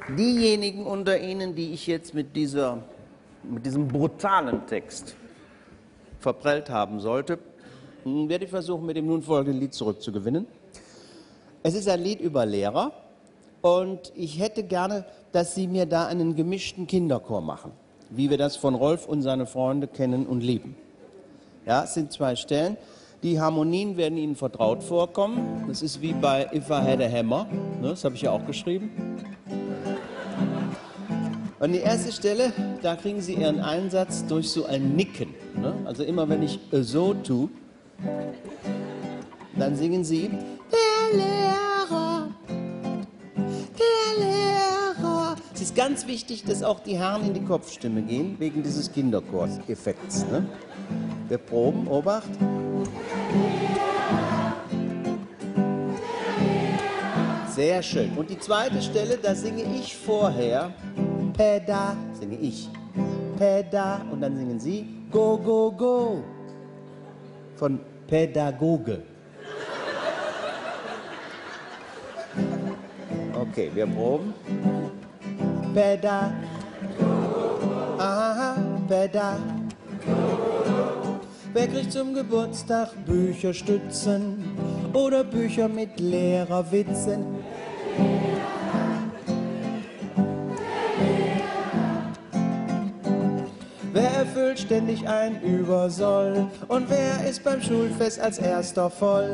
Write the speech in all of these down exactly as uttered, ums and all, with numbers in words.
Diejenigen unter Ihnen, die ich jetzt mit, dieser, mit diesem brutalen Text verprellt haben sollte, werde ich versuchen, mit dem nun folgenden Lied zurückzugewinnen. Es ist ein Lied über Lehrer und ich hätte gerne, dass Sie mir da einen gemischten Kinderchor machen, wie wir das von Rolf und seine Freunde kennen und lieben. Ja, es sind zwei Stellen. Die Harmonien werden Ihnen vertraut vorkommen. Das ist wie bei If I Had a Hammer. Das habe ich ja auch geschrieben. Und die erste Stelle, da kriegen Sie Ihren Einsatz durch so ein Nicken. Also immer wenn ich so tue, dann singen Sie der Lehrer, der Lehrer. Es ist ganz wichtig, dass auch die Herren in die Kopfstimme gehen, wegen dieses Kinderchor-Effekts. Ne? Wir proben, Obacht. Sehr schön. Und die zweite Stelle, da singe ich vorher Päda, singe ich Päda und dann singen Sie Go, Go, Go von Pädagoge. Okay, wir proben. Päda, aha, Päda. Wer kriegt zum Geburtstag Bücherstützen oder Bücher mit Lehrerwitzen? Wer erfüllt ständig ein Übersoll und wer ist beim Schulfest als erster voll?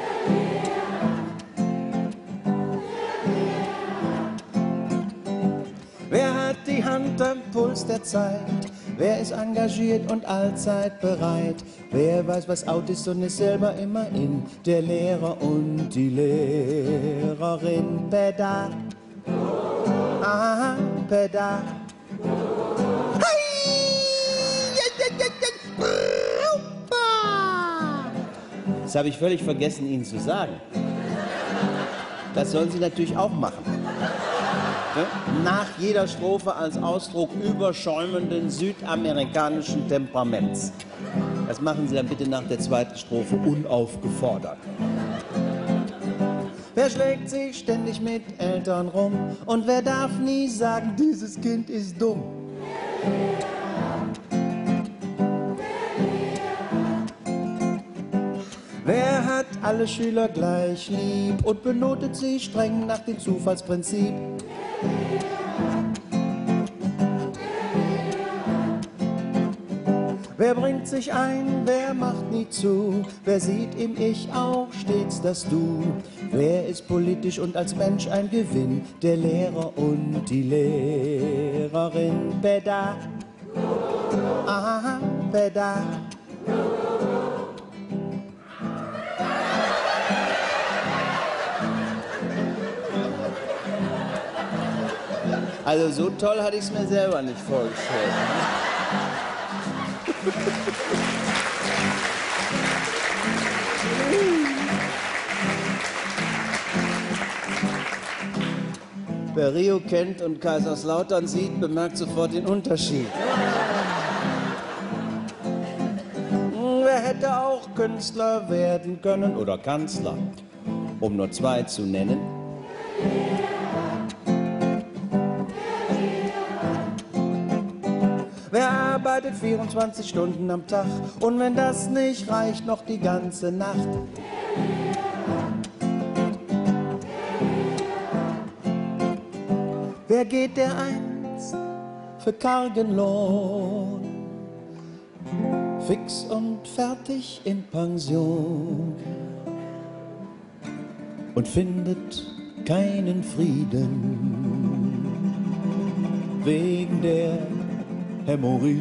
Wer hat die Hand am Puls der Zeit? Wer ist engagiert und allzeit bereit? Wer weiß, was out ist und ist selber immer in? Der Lehrer und die Lehrerin. Päda, aha, Päda. Das habe ich völlig vergessen, Ihnen zu sagen. Das sollen Sie natürlich auch machen. Nach jeder Strophe als Ausdruck überschäumenden südamerikanischen Temperaments. Das machen Sie dann bitte nach der zweiten Strophe unaufgefordert. Wer schlägt sich ständig mit Eltern rum und wer darf nie sagen, dieses Kind ist dumm? Wer hat alle Schüler gleich lieb und benotet sie streng nach dem Zufallsprinzip? Wer bringt sich ein, wer macht nie zu? Wer sieht im Ich auch stets das Du? Wer ist politisch und als Mensch ein Gewinn? Der Lehrer und die Lehrerin. Päda, aha, Päda. Also so toll hatte ich es mir selber nicht vorgestellt. Wer Rio kennt und Kaiserslautern sieht, bemerkt sofort den Unterschied. Wer hätte auch Künstler werden können oder Kanzler, um nur zwei zu nennen? Wer arbeitet vierundzwanzig Stunden am Tag und wenn das nicht reicht, noch die ganze Nacht? Wer geht der einst für kargen Lohn, fix und fertig in Pension und findet keinen Frieden wegen der Hämorrhoiden.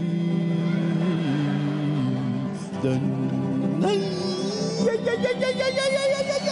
Nein! Ja, ja, ja, ja, ja, ja, ja, ja, ja.